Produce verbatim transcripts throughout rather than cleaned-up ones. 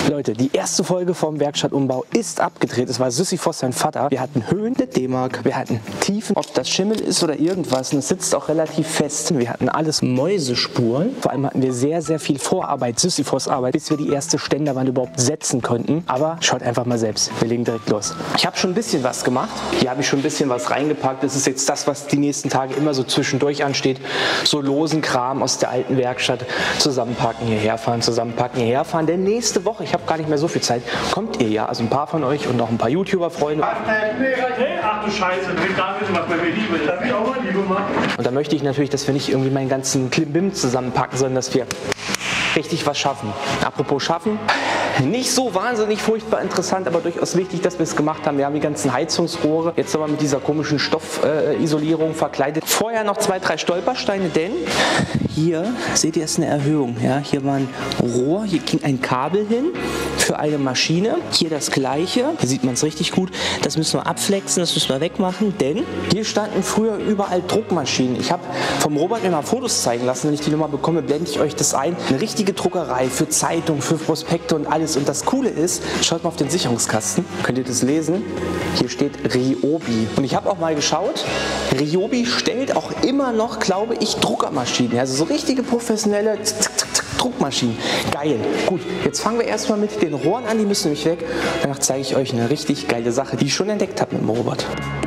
Leute, die erste Folge vom Werkstattumbau ist abgedreht. Es war Sisyphos, sein Vater. Wir hatten Höhen der D-Mark, wir hatten Tiefen, ob das Schimmel ist oder irgendwas. Und es sitzt auch relativ fest. Wir hatten alles Mäusespuren. Vor allem hatten wir sehr, sehr viel Vorarbeit, Sisyphos-Arbeit, bis wir die erste Ständerwand überhaupt setzen konnten. Aber schaut einfach mal selbst. Wir legen direkt los. Ich habe schon ein bisschen was gemacht. Hier habe ich schon ein bisschen was reingepackt. Das ist jetzt das, was die nächsten Tage immer so zwischendurch ansteht. So losen Kram aus der alten Werkstatt. Zusammenpacken, hierher fahren, zusammenpacken, hierher fahren. Denn nächste Woche, ich habe gar nicht mehr so viel Zeit, kommt ihr ja, also ein paar von euch und noch ein paar YouTuber-Freunde. Ach du Scheiße, da wissen was bei mir Liebe. Das will ich auch mal Liebe machen. Und da möchte ich natürlich, dass wir nicht irgendwie meinen ganzen Klimbim zusammenpacken, sondern dass wir richtig was schaffen. Apropos schaffen, nicht so wahnsinnig furchtbar interessant, aber durchaus wichtig, dass wir es gemacht haben. Wir haben die ganzen Heizungsrohre jetzt aber mit dieser komischen Stoffisolierung äh, verkleidet. Vorher noch zwei, drei Stolpersteine, denn hier seht ihr, ist eine Erhöhung. Ja? Hier war ein Rohr, hier ging ein Kabel hin für eine Maschine. Hier das gleiche, hier sieht man es richtig gut. Das müssen wir abflexen, das müssen wir wegmachen, denn hier standen früher überall Druckmaschinen. Ich habe vom Robert mir mal Fotos zeigen lassen. Wenn ich die Nummer bekomme, blende ich euch das ein. Eine richtige Druckerei für Zeitungen, für Prospekte und alles. Und das Coole ist, schaut mal auf den Sicherungskasten, könnt ihr das lesen? Hier steht Ryobi. Und ich habe auch mal geschaut, Ryobi stellt auch immer noch, glaube ich, Druckermaschinen. Also so richtige professionelle Druckmaschinen. Geil. Gut, jetzt fangen wir erstmal mit den Rohren an, die müssen nämlich weg. Danach zeige ich euch eine richtig geile Sache, die ich schon entdeckt habe mit dem Robert.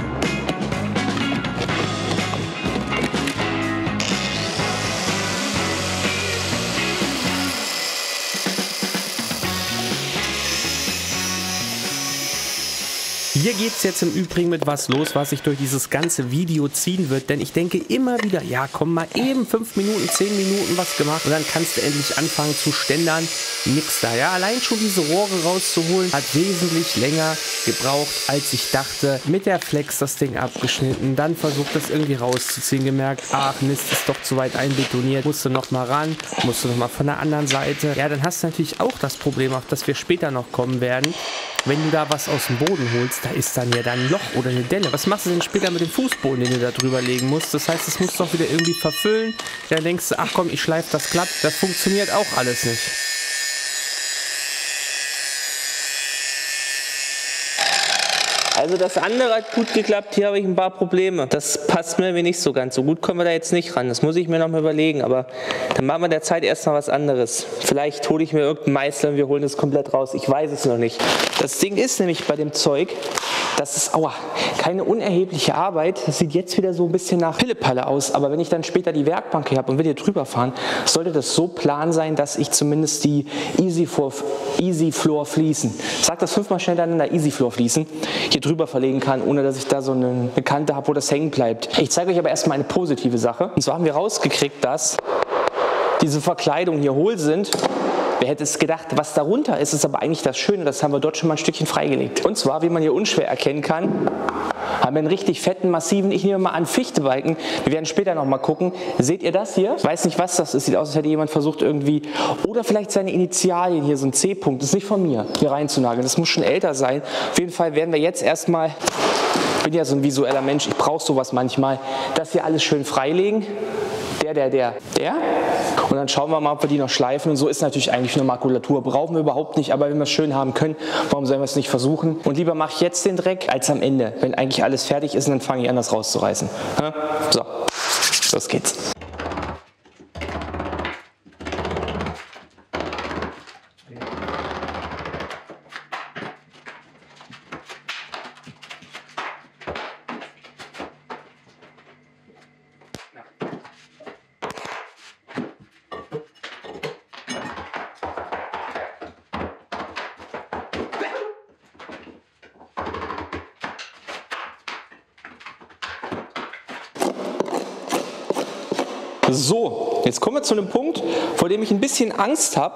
Hier geht es jetzt im Übrigen mit was los, was sich durch dieses ganze Video ziehen wird, denn ich denke immer wieder, ja komm, mal eben fünf Minuten, zehn Minuten was gemacht und dann kannst du endlich anfangen zu ständern. Nix da, ja, allein schon diese Rohre rauszuholen, hat wesentlich länger gebraucht, als ich dachte. Mit der Flex das Ding abgeschnitten, dann versucht das irgendwie rauszuziehen, gemerkt, ach Mist, ist doch zu weit einbetoniert, musst du noch mal ran, musst du noch mal von der anderen Seite. Ja, dann hast du natürlich auch das Problem, auf das wir später noch kommen werden. Wenn du da was aus dem Boden holst, da ist dann ja dann ein Loch oder eine Delle. Was machst du denn später mit dem Fußboden, den du da drüber legen musst? Das heißt, das musst du doch wieder irgendwie verfüllen. Dann denkst du, ach komm, ich schleife das glatt. Das funktioniert auch alles nicht. Also das andere hat gut geklappt, hier habe ich ein paar Probleme. Das passt mir nicht so ganz. So gut kommen wir da jetzt nicht ran. Das muss ich mir noch mal überlegen. Aber dann machen wir derzeit erst mal was anderes. Vielleicht hole ich mir irgendeinen Meißel und wir holen das komplett raus. Ich weiß es noch nicht. Das Ding ist nämlich bei dem Zeug, das ist aua, keine unerhebliche Arbeit. Das sieht jetzt wieder so ein bisschen nach Pillepalle aus. Aber wenn ich dann später die Werkbank hier habe und will hier drüber fahren, sollte das so plan sein, dass ich zumindest die Easy Floor, Easy Floor Fliesen, sag das fünfmal schnell hintereinander, Easy Floor Fliesen, hier drüber verlegen kann, ohne dass ich da so eine Kante habe, wo das hängen bleibt. Ich zeige euch aber erstmal eine positive Sache. Und zwar haben wir rausgekriegt, dass diese Verkleidungen hier hohl sind. Wer hätte es gedacht, was darunter ist, ist aber eigentlich das Schöne, das haben wir dort schon mal ein Stückchen freigelegt. Und zwar, wie man hier unschwer erkennen kann, haben wir einen richtig fetten, massiven, ich nehme mal an, Fichtebalken. Wir werden später noch mal gucken. Seht ihr das hier? Ich weiß nicht, was das ist. Sieht aus, als hätte jemand versucht irgendwie, oder vielleicht seine Initialien hier, so ein C-Punkt, das ist nicht von mir, hier reinzunageln. Das muss schon älter sein. Auf jeden Fall werden wir jetzt erstmal, ich bin ja so ein visueller Mensch, ich brauche sowas manchmal, das hier alles schön freilegen. Der, der, der, der. Und dann schauen wir mal, ob wir die noch schleifen. Und so ist natürlich eigentlich nur Makulatur. Brauchen wir überhaupt nicht, aber wenn wir es schön haben können, warum sollen wir es nicht versuchen? Und lieber mache ich jetzt den Dreck, als am Ende. Wenn eigentlich alles fertig ist, und dann fange ich an, das rauszureißen. So, los geht's. So, jetzt kommen wir zu einem Punkt, vor dem ich ein bisschen Angst habe,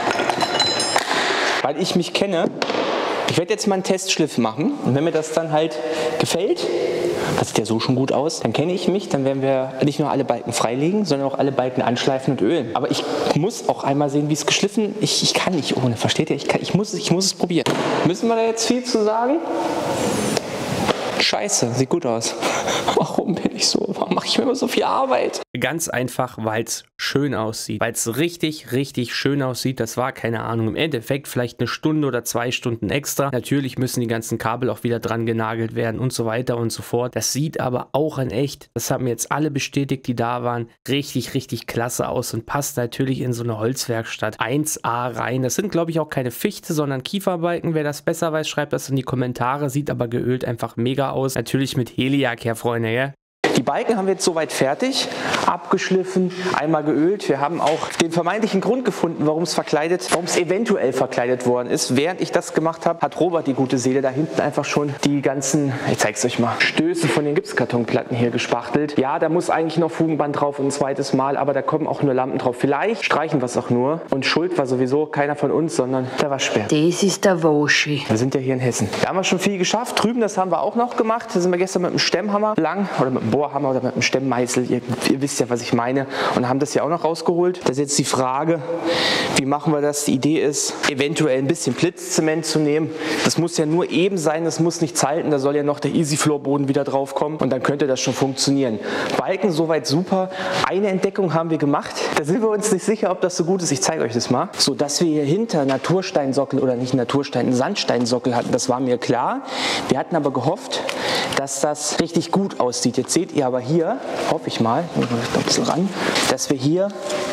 weil ich mich kenne. Ich werde jetzt mal einen Testschliff machen und wenn mir das dann halt gefällt, das sieht ja so schon gut aus, dann kenne ich mich, dann werden wir nicht nur alle Balken freilegen, sondern auch alle Balken anschleifen und ölen. Aber ich muss auch einmal sehen, wie es geschliffen ist. Ich, ich kann nicht ohne, versteht ihr? Ich, kann, ich, muss, ich muss es probieren. Müssen wir da jetzt viel zu sagen? Scheiße, sieht gut aus. Oh. warum bin ich so? Warum mache ich mir immer so viel Arbeit? Ganz einfach, weil es schön aussieht. Weil es richtig, richtig schön aussieht. Das war, keine Ahnung, im Endeffekt vielleicht eine Stunde oder zwei Stunden extra. Natürlich müssen die ganzen Kabel auch wieder dran genagelt werden und so weiter und so fort. Das sieht aber auch in echt, das haben jetzt alle bestätigt, die da waren, richtig, richtig klasse aus und passt natürlich in so eine Holzwerkstatt eins A rein. Das sind, glaube ich, auch keine Fichte, sondern Kieferbalken. Wer das besser weiß, schreibt das in die Kommentare. Sieht aber geölt einfach mega aus. Natürlich mit Heliac, Herr Freunde, ja? Die Balken haben wir jetzt soweit fertig, abgeschliffen, einmal geölt. Wir haben auch den vermeintlichen Grund gefunden, warum es verkleidet, warum es eventuell verkleidet worden ist. Während ich das gemacht habe, hat Robert, die gute Seele, da hinten einfach schon die ganzen, ich zeig's euch mal, Stöße von den Gipskartonplatten hier gespachtelt. Ja, da muss eigentlich noch Fugenband drauf und ein zweites Mal, aber da kommen auch nur Lampen drauf. Vielleicht streichen wir es auch nur. Und Schuld war sowieso keiner von uns, sondern der Waschbär. Das ist der Woschi. Wir sind ja hier in Hessen. Da haben wir schon viel geschafft. Drüben, das haben wir auch noch gemacht. Da sind wir gestern mit dem Stemmhammer lang oder mit dem Bohrhammer oder mit dem Stemmmeißel, ihr, ihr wisst ja, was ich meine, und haben das ja auch noch rausgeholt. Das ist jetzt die Frage, wie machen wir das? Die Idee ist, eventuell ein bisschen Blitzzement zu nehmen. Das muss ja nur eben sein, das muss nichts halten, da soll ja noch der Easy-Floor-Boden wieder drauf kommen und dann könnte das schon funktionieren. Balken soweit super. Eine Entdeckung haben wir gemacht, da sind wir uns nicht sicher, ob das so gut ist. Ich zeige euch das mal. So, dass wir hier hinter Natursteinsockel oder nicht Naturstein, Sandsteinsockel hatten, das war mir klar. Wir hatten aber gehofft, dass das richtig gut aussieht. Jetzt seht ihr aber hier, hoffe ich mal, ich muss ein bisschen ran, dass wir hier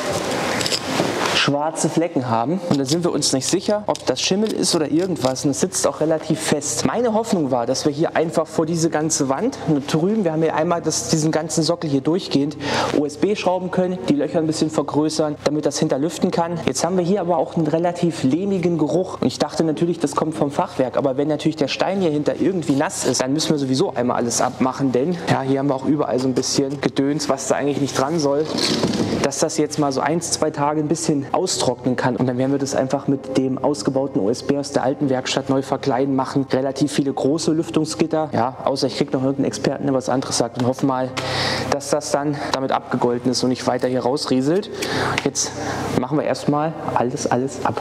schwarze Flecken haben und da sind wir uns nicht sicher, ob das Schimmel ist oder irgendwas und es sitzt auch relativ fest. Meine Hoffnung war, dass wir hier einfach vor diese ganze Wand und drüben, wir haben hier einmal das, diesen ganzen Sockel hier durchgehend U S B schrauben können, die Löcher ein bisschen vergrößern, damit das hinterlüften kann. Jetzt haben wir hier aber auch einen relativ lehmigen Geruch und ich dachte natürlich, das kommt vom Fachwerk, aber wenn natürlich der Stein hier hinter irgendwie nass ist, dann müssen wir sowieso einmal alles abmachen, denn ja, hier haben wir auch überall so ein bisschen Gedöns, was da eigentlich nicht dran soll, dass das jetzt mal so eins, zwei Tage ein bisschen austrocknen kann und dann werden wir das einfach mit dem ausgebauten U S B aus der alten Werkstatt neu verkleiden, machen relativ viele große Lüftungsgitter, ja, außer ich kriege noch irgendeinen Experten, der was anderes sagt und hoffen mal, dass das dann damit abgegolten ist und nicht weiter hier rausrieselt. Jetzt machen wir erstmal alles, alles ab.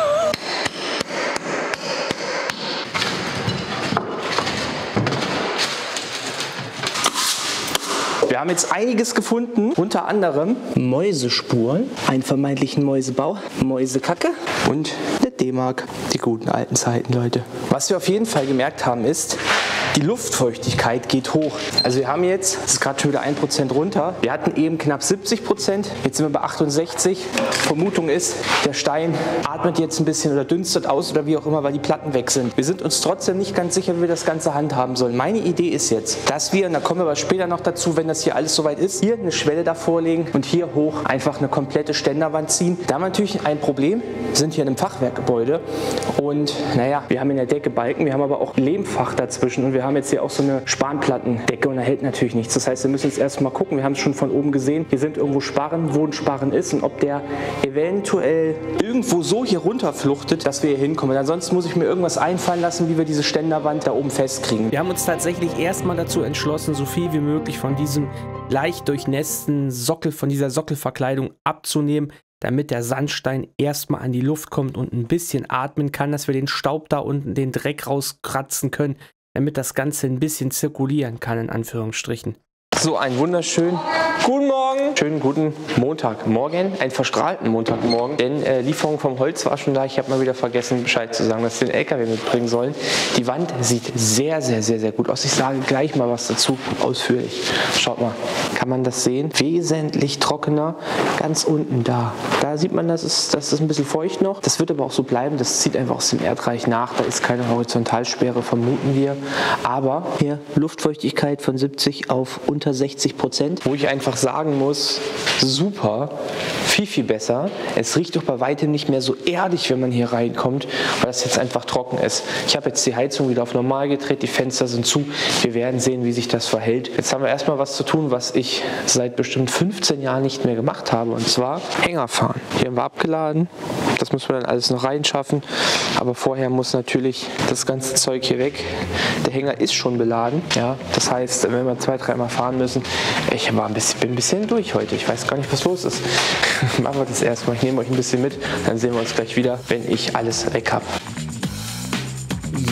Wir haben jetzt einiges gefunden, unter anderem Mäusespuren, einen vermeintlichen Mäusebau, Mäusekacke und eine D-Mark. Die guten alten Zeiten, Leute. Was wir auf jeden Fall gemerkt haben ist, die Luftfeuchtigkeit geht hoch. Also wir haben jetzt, es ist gerade schon wieder ein Prozent runter, wir hatten eben knapp siebzig Prozent, jetzt sind wir bei achtundsechzig. Vermutung ist, der Stein atmet jetzt ein bisschen oder dünstet aus oder wie auch immer, weil die Platten weg sind. Wir sind uns trotzdem nicht ganz sicher, wie wir das Ganze handhaben sollen. Meine Idee ist jetzt, dass wir, und da kommen wir aber später noch dazu, wenn das hier alles soweit ist, hier eine Schwelle davor legen und hier hoch einfach eine komplette Ständerwand ziehen. Da haben wir natürlich ein Problem, wir sind hier in einem Fachwerkgebäude und naja, wir haben in der Decke Balken, wir haben aber auch Lehmfach dazwischen und wir haben jetzt hier auch so eine Spanplattendecke und da hält natürlich nichts. Das heißt, wir müssen jetzt erstmal gucken, wir haben es schon von oben gesehen, hier sind irgendwo Sparren, wo ein Sparren ist und ob der eventuell irgendwo so hier runterfluchtet, dass wir hier hinkommen. Ansonsten muss ich mir irgendwas einfallen lassen, wie wir diese Ständerwand da oben festkriegen. Wir haben uns tatsächlich erstmal dazu entschlossen, so viel wie möglich von diesem leicht durchnässten Sockel, von dieser Sockelverkleidung abzunehmen, damit der Sandstein erstmal an die Luft kommt und ein bisschen atmen kann, dass wir den Staub da unten, den Dreck rauskratzen können, damit das Ganze ein bisschen zirkulieren kann, in Anführungsstrichen. So, einen wunderschönen guten Morgen, schönen guten Montagmorgen, einen verstrahlten Montagmorgen, denn äh, Lieferung vom Holz war schon da. Ich habe mal wieder vergessen, Bescheid zu sagen, dass wir den L K W mitbringen sollen. Die Wand sieht sehr, sehr, sehr, sehr gut aus. Ich sage gleich mal was dazu, ausführlich. Schaut mal, kann man das sehen? Wesentlich trockener, ganz unten da. Da sieht man, das ist, das ist ein bisschen feucht noch. Das wird aber auch so bleiben, das zieht einfach aus dem Erdreich nach. Da ist keine Horizontalsperre, vermuten wir. Aber hier Luftfeuchtigkeit von siebzig auf unter sechzig Prozent, wo ich einfach sagen muss, super, viel, viel besser. Es riecht doch bei weitem nicht mehr so erdig, wenn man hier reinkommt, weil das jetzt einfach trocken ist. Ich habe jetzt die Heizung wieder auf normal gedreht, die Fenster sind zu. Wir werden sehen, wie sich das verhält. Jetzt haben wir erstmal was zu tun, was ich seit bestimmt fünfzehn Jahren nicht mehr gemacht habe, und zwar Hänger fahren. Hier haben wir abgeladen, das müssen wir dann alles noch reinschaffen, aber vorher muss natürlich das ganze Zeug hier weg. Der Hänger ist schon beladen, ja, das heißt, wenn wir zwei, dreimal fahren müssen, ich war ein bisschen, bin ein bisschen durch heute, ich weiß gar nicht, was los ist. Machen wir das erstmal, ich nehme euch ein bisschen mit, dann sehen wir uns gleich wieder, wenn ich alles weg habe.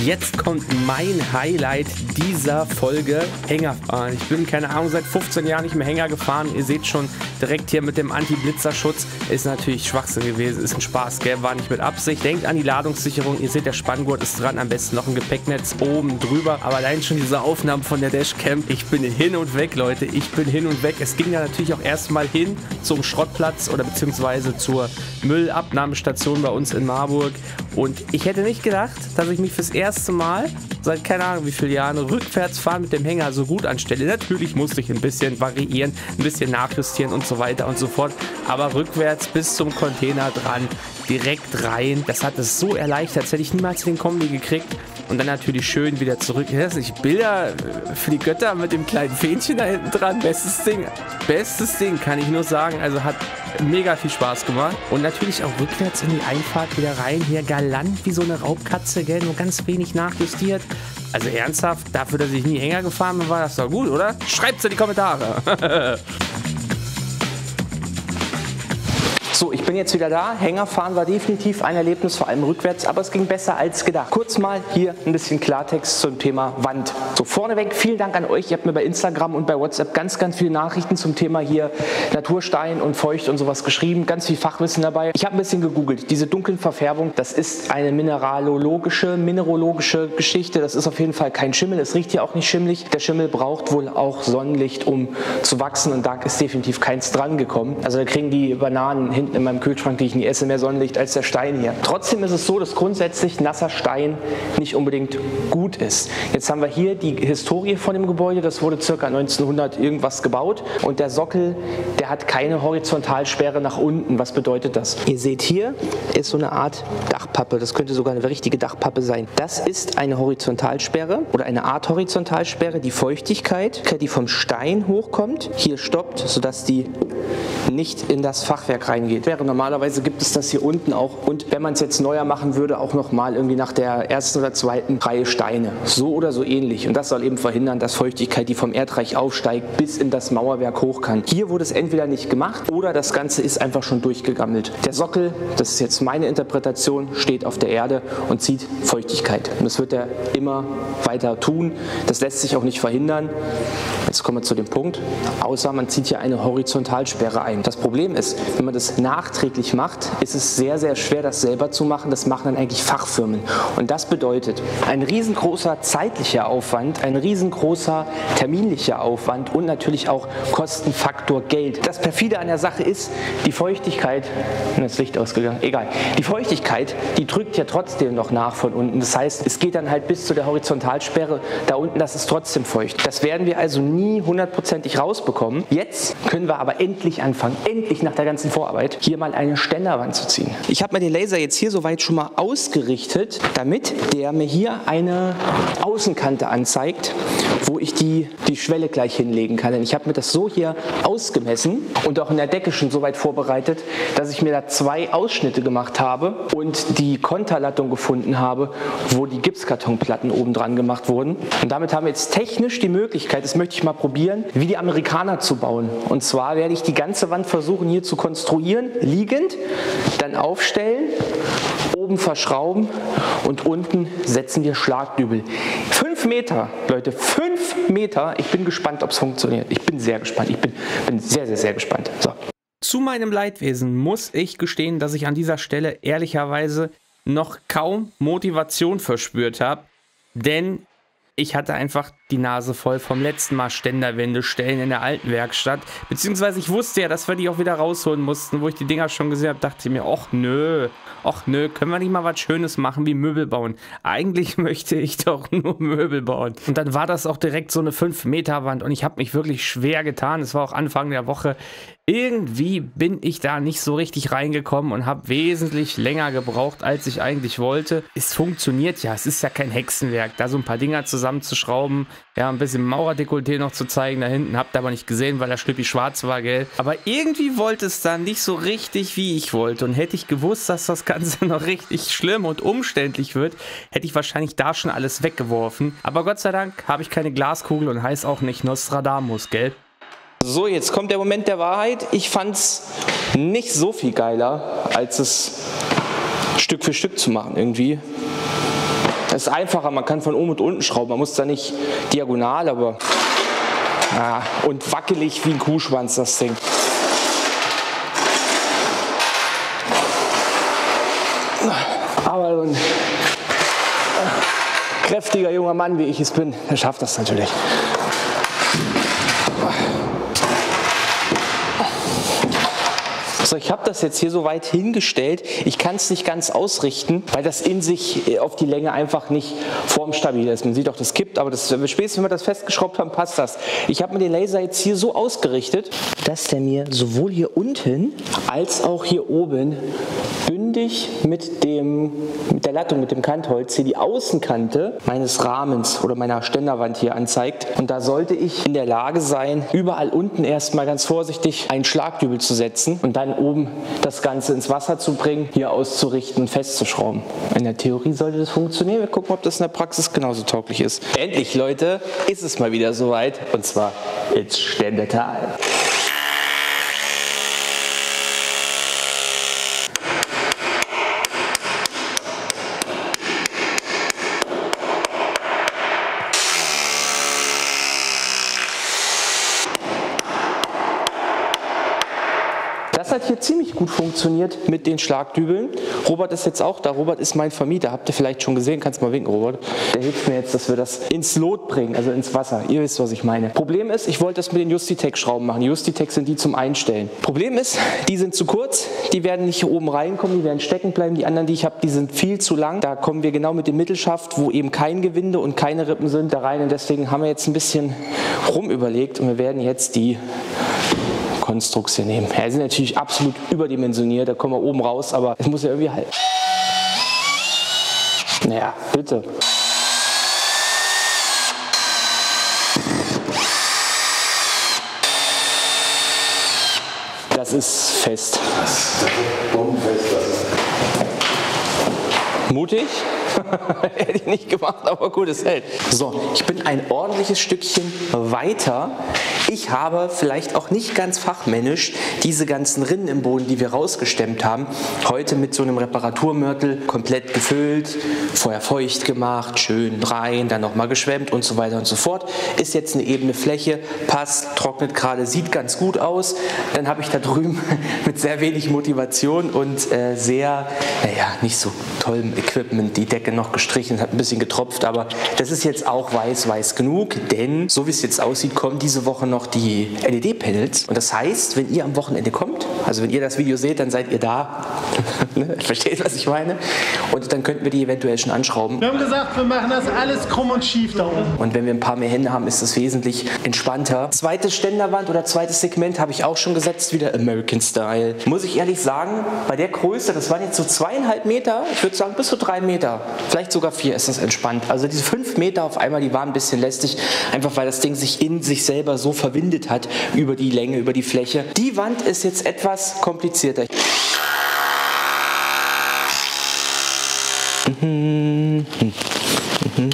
Jetzt kommt mein Highlight dieser Folge, Hängerfahren. Ich bin, keine Ahnung, seit fünfzehn Jahren nicht mehr Hänger gefahren. Ihr seht schon direkt hier mit dem Anti-Blitzer-Schutz. Ist natürlich Schwachsinn gewesen, ist ein Spaß, gell? War nicht mit Absicht. Denkt an die Ladungssicherung. Ihr seht, der Spanngurt ist dran, am besten noch ein Gepäcknetz oben drüber. Aber allein schon diese Aufnahmen von der Dashcam, ich bin hin und weg, Leute. Ich bin hin und weg. Es ging ja natürlich auch erstmal hin zum Schrottplatz oder beziehungsweise zur Müllabnahmestation bei uns in Marburg. Und ich hätte nicht gedacht, dass ich mich fürs erste Mal seit keine Ahnung wie viele Jahren rückwärts fahren mit dem Hänger so gut anstelle. Natürlich musste ich ein bisschen variieren, ein bisschen nachjustieren und so weiter und so fort. Aber rückwärts bis zum Container dran, direkt rein. Das hat es so erleichtert. Das hätte ich niemals den Kombi gekriegt. Und dann natürlich schön wieder zurück. Ich Bilder für die Götter mit dem kleinen Fähnchen da hinten dran. Bestes Ding. Bestes Ding, kann ich nur sagen. Also hat mega viel Spaß gemacht. Und natürlich auch rückwärts in die Einfahrt wieder rein. Hier galant wie so eine Raubkatze, gell? Nur ganz wenig nachjustiert. Also ernsthaft, dafür, dass ich nie Hänger gefahren bin, war das doch gut, oder? Schreibt's in die Kommentare. So, ich bin jetzt wieder da. Hängerfahren war definitiv ein Erlebnis, vor allem rückwärts, aber es ging besser als gedacht. Kurz mal hier ein bisschen Klartext zum Thema Wand. So, vorneweg vielen Dank an euch. Ihr habt mir bei Instagram und bei WhatsApp ganz, ganz viele Nachrichten zum Thema hier Naturstein und Feucht und sowas geschrieben. Ganz viel Fachwissen dabei. Ich habe ein bisschen gegoogelt. Diese dunklen Verfärbung, das ist eine mineralogische, mineralogische Geschichte. Das ist auf jeden Fall kein Schimmel. Es riecht hier auch nicht schimmelig. Der Schimmel braucht wohl auch Sonnenlicht, um zu wachsen, und da ist definitiv keins dran gekommen. Also da kriegen die Bananen hinten in meinem Kühlschrank, die ich nie esse, mehr Sonnenlicht als der Stein hier. Trotzdem ist es so, dass grundsätzlich nasser Stein nicht unbedingt gut ist. Jetzt haben wir hier die Historie von dem Gebäude. Das wurde ca. neunzehnhundert irgendwas gebaut, und der Sockel, der hat keine Horizontalsperre nach unten. Was bedeutet das? Ihr seht, hier ist so eine Art Dachpappe. Das könnte sogar eine richtige Dachpappe sein. Das ist eine Horizontalsperre oder eine Art Horizontalsperre. Die Feuchtigkeit, die vom Stein hochkommt, hier stoppt, sodass die nicht in das Fachwerk reingeht. Wäre normalerweise gibt es das hier unten auch, und wenn man es jetzt neuer machen würde, auch nochmal irgendwie nach der ersten oder zweiten Reihe Steine. So oder so ähnlich. Und das soll eben verhindern, dass Feuchtigkeit, die vom Erdreich aufsteigt, bis in das Mauerwerk hoch kann. Hier wurde es entweder nicht gemacht oder das Ganze ist einfach schon durchgegammelt. Der Sockel, das ist jetzt meine Interpretation, steht auf der Erde und zieht Feuchtigkeit. Und das wird er immer weiter tun. Das lässt sich auch nicht verhindern. Jetzt kommen wir zu dem Punkt, außer man zieht hier eine Horizontalsperre ein. Das Problem ist, wenn man das nachträglich macht, ist es sehr, sehr schwer, das selber zu machen. Das machen dann eigentlich Fachfirmen. Und das bedeutet ein riesengroßer zeitlicher Aufwand, ein riesengroßer terminlicher Aufwand und natürlich auch Kostenfaktor Geld. Das perfide an der Sache ist, die Feuchtigkeit, das Licht ausgegangen, egal, die Feuchtigkeit, die drückt ja trotzdem noch nach von unten. Das heißt, es geht dann halt bis zu der Horizontalsperre da unten, das ist trotzdem feucht. Das werden wir also nie hundertprozentig rausbekommen. Jetzt können wir aber endlich anfangen, endlich nach der ganzen Vorarbeit, hier mal eine Ständerwand zu ziehen. Ich habe mir den Laser jetzt hier soweit schon mal ausgerichtet, damit der mir hier eine Außenkante anzeigt, wo ich die, die Schwelle gleich hinlegen kann. Denn ich habe mir das so hier ausgemessen und auch in der Decke schon so weit vorbereitet, dass ich mir da zwei Ausschnitte gemacht habe und die Konterlattung gefunden habe, wo die Gipskartonplatten oben dran gemacht wurden. Und damit haben wir jetzt technisch die Möglichkeit, das möchte ich mal probieren, wie die Amerikaner zu bauen. Und zwar werde ich die ganze Wand versuchen hier zu konstruieren, liegend, dann aufstellen, oben verschrauben und unten setzen wir Schlagdübel. Fünf Meter, Leute, fünf Meter. Ich bin gespannt, ob es funktioniert. Ich bin sehr gespannt. Ich bin, bin sehr, sehr, sehr gespannt. So. Zu meinem Leidwesen muss ich gestehen, dass ich an dieser Stelle ehrlicherweise noch kaum Motivation verspürt habe, denn ich hatte einfach die Nase voll vom letzten Mal Ständerwände stellen in der alten Werkstatt. Beziehungsweise ich wusste ja, dass wir die auch wieder rausholen mussten. Wo ich die Dinger schon gesehen habe, dachte ich mir, och nö, och nö, können wir nicht mal was Schönes machen wie Möbel bauen? Eigentlich möchte ich doch nur Möbel bauen. Und dann war das auch direkt so eine fünf Meter Wand und ich habe mich wirklich schwer getan. Es war auch Anfang der Woche. Irgendwie bin ich da nicht so richtig reingekommen und habe wesentlich länger gebraucht, als ich eigentlich wollte. Es funktioniert ja, es ist ja kein Hexenwerk, da so ein paar Dinger zusammenzuschrauben, ja, ein bisschen Maurerdekolleté noch zu zeigen da hinten, habt ihr aber nicht gesehen, weil der Schlüppi schwarz war, gell? Aber irgendwie wollte es dann nicht so richtig, wie ich wollte, und hätte ich gewusst, dass das Ganze noch richtig schlimm und umständlich wird, hätte ich wahrscheinlich da schon alles weggeworfen. Aber Gott sei Dank habe ich keine Glaskugel und heißt auch nicht Nostradamus, gell? So, jetzt kommt der Moment der Wahrheit. Ich fand es nicht so viel geiler, als es Stück für Stück zu machen irgendwie. Das ist einfacher, man kann von oben und unten schrauben, man muss da nicht diagonal, aber ah, und wackelig wie ein Kuhschwanz das Ding. Aber so ein kräftiger junger Mann, wie ich es bin, der schafft das natürlich. So, ich habe das jetzt hier so weit hingestellt. Ich kann es nicht ganz ausrichten, weil das in sich auf die Länge einfach nicht formstabil ist. Man sieht auch, das kippt, aber das, spätestens, wenn wir das festgeschraubt haben, passt das. Ich habe mir den Laser jetzt hier so ausgerichtet, dass der mir sowohl hier unten als auch hier oben bündig mit, dem, mit der Lattung, mit dem Kantholz hier die Außenkante meines Rahmens oder meiner Ständerwand hier anzeigt. Und da sollte ich in der Lage sein, überall unten erstmal ganz vorsichtig einen Schlagdübel zu setzen und dann oben das Ganze ins Wasser zu bringen, hier auszurichten und festzuschrauben. In der Theorie sollte das funktionieren. Wir gucken, ob das in der Praxis genauso tauglich ist. Endlich, Leute, ist es mal wieder soweit. Und zwar ins Ständetal. Das hat hier ziemlich gut funktioniert mit den Schlagdübeln. Robert ist jetzt auch da. Robert ist mein Vermieter. Habt ihr vielleicht schon gesehen? Kannst mal winken, Robert. Der hilft mir jetzt, dass wir das ins Lot bringen, also ins Wasser. Ihr wisst, was ich meine. Problem ist, ich wollte das mit den Justitech-Schrauben machen. Die Justitech sind die zum Einstellen. Problem ist, die sind zu kurz. Die werden nicht hier oben reinkommen. Die werden stecken bleiben. Die anderen, die ich habe, die sind viel zu lang. Da kommen wir genau mit dem Mittelschaft, wo eben kein Gewinde und keine Rippen sind, da rein. Und deswegen haben wir jetzt ein bisschen rumüberlegt und wir werden jetzt die Konstrukts hier nehmen. Ja, die sind natürlich absolut überdimensioniert, da kommen wir oben raus, aber es muss ja irgendwie halten. Naja, bitte. Das ist fest. Mutig? Hätte ich nicht gemacht, aber gut, es hält. So, ich bin ein ordentliches Stückchen weiter. Ich habe vielleicht auch nicht ganz fachmännisch diese ganzen Rinnen im Boden, die wir rausgestemmt haben, heute mit so einem Reparaturmörtel komplett gefüllt, vorher feucht gemacht, schön rein, dann nochmal geschwemmt und so weiter und so fort. Ist jetzt eine ebene Fläche, passt, trocknet gerade, sieht ganz gut aus. Dann habe ich da drüben mit sehr wenig Motivation und äh, sehr, naja, nicht so tollem Equipment die Decke noch gestrichen, hat ein bisschen getropft, aber das ist jetzt auch weiß, weiß genug, denn so wie es jetzt aussieht, kommen diese Woche noch die L E D-Panels und das heißt, wenn ihr am Wochenende kommt, also wenn ihr das Video seht, dann seid ihr da, versteht, was ich meine, und dann könnten wir die eventuell schon anschrauben. Wir haben gesagt, wir machen das alles krumm und schief da oben. Und wenn wir ein paar mehr Hände haben, ist das wesentlich entspannter. Zweites Ständerwand oder zweites Segment habe ich auch schon gesetzt, wieder American Style. Muss ich ehrlich sagen, bei der Größe, das waren jetzt so zweieinhalb Meter, ich würde sagen bis zu drei Meter, vielleicht sogar vier, ist das entspannt. Also diese fünf Meter auf einmal, die waren ein bisschen lästig, einfach weil das Ding sich in sich selber so verwindet hat über die Länge, über die Fläche. Die Wand ist jetzt etwas komplizierter. Mhm. Mhm.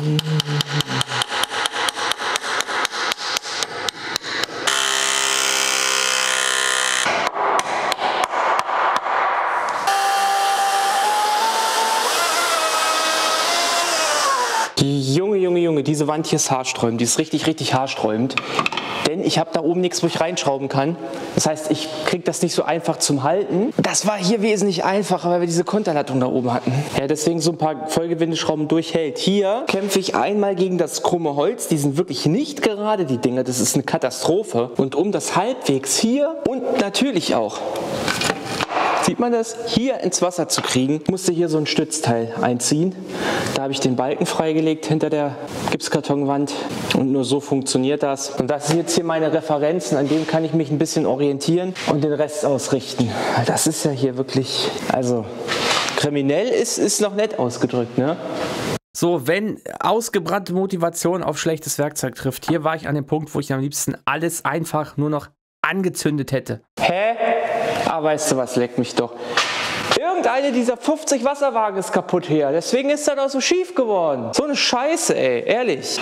Junge, Junge, Junge, diese Wand hier ist haarsträubend, die ist richtig, richtig haarsträubend. Denn ich habe da oben nichts, wo ich reinschrauben kann. Das heißt, ich kriege das nicht so einfach zum Halten. Das war hier wesentlich einfacher, weil wir diese Konterlattung da oben hatten. Ja, deswegen so ein paar Vollgewindeschrauben durchhält. Hier kämpfe ich einmal gegen das krumme Holz. Die sind wirklich nicht gerade, die Dinger. Das ist eine Katastrophe. Und um das halbwegs hier und natürlich auch, sieht man das? Hier ins Wasser zu kriegen, musste hier so ein Stützteil einziehen. Da habe ich den Balken freigelegt hinter der Gipskartonwand und nur so funktioniert das. Und das sind jetzt hier meine Referenzen, an denen kann ich mich ein bisschen orientieren und den Rest ausrichten. Das ist ja hier wirklich, also kriminell ist, ist noch nett ausgedrückt, ne? So, wenn ausgebrannte Motivation auf schlechtes Werkzeug trifft, hier war ich an dem Punkt, wo ich am liebsten alles einfach nur noch angezündet hätte. Hä? Ah, weißt du was, leck mich doch. Irgendeine dieser fünfzig Wasserwagen ist kaputt hier. Deswegen ist das doch so schief geworden. So eine Scheiße, ey. Ehrlich.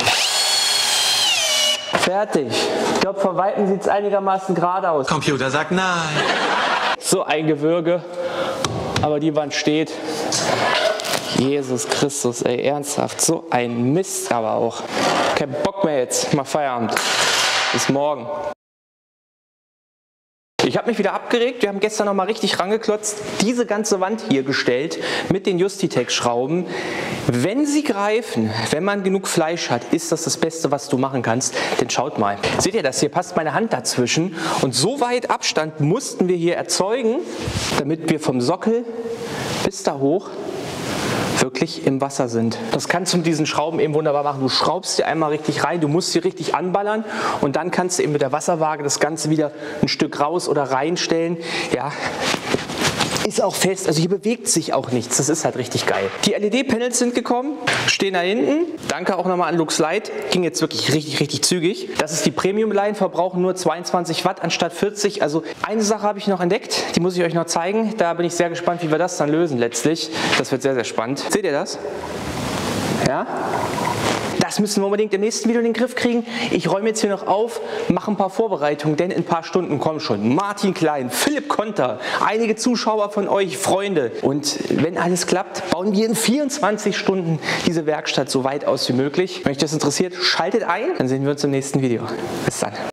Fertig. Ich glaube, von Weitem sieht es einigermaßen gerade aus. Computer sagt nein. So ein Gewürge. Aber die Wand steht. Jesus Christus, ey, ernsthaft. So ein Mist aber auch. Kein Bock mehr jetzt. Mal Feierabend. Bis morgen. Ich habe mich wieder abgeregt. Wir haben gestern noch mal richtig rangeklotzt. Diese ganze Wand hier gestellt mit den Justitech-Schrauben. Wenn sie greifen, wenn man genug Fleisch hat, ist das das Beste, was du machen kannst. Denn schaut mal. Seht ihr das? Hier passt meine Hand dazwischen. Und so weit Abstand mussten wir hier erzeugen, damit wir vom Sockel bis da hoch wirklich im Wasser sind. Das kannst du mit diesen Schrauben eben wunderbar machen. Du schraubst dir einmal richtig rein, du musst sie richtig anballern und dann kannst du eben mit der Wasserwaage das Ganze wieder ein Stück raus oder reinstellen. Ja, ist auch fest, also hier bewegt sich auch nichts, das ist halt richtig geil. Die L E D-Panels sind gekommen, stehen da hinten. Danke auch nochmal an Luxlite, ging jetzt wirklich richtig, richtig zügig. Das ist die Premium-Line, verbrauchen nur zweiundzwanzig Watt anstatt vierzig. Also eine Sache habe ich noch entdeckt, die muss ich euch noch zeigen. Da bin ich sehr gespannt, wie wir das dann lösen letztlich. Das wird sehr, sehr spannend. Seht ihr das? Ja? Das müssen wir unbedingt im nächsten Video in den Griff kriegen. Ich räume jetzt hier noch auf, mache ein paar Vorbereitungen, denn in ein paar Stunden kommen schon Martin Klein, Philipp Konter, einige Zuschauer von euch, Freunde. Und wenn alles klappt, bauen wir in vierundzwanzig Stunden diese Werkstatt so weit aus wie möglich. Wenn euch das interessiert, schaltet ein, dann sehen wir uns im nächsten Video. Bis dann.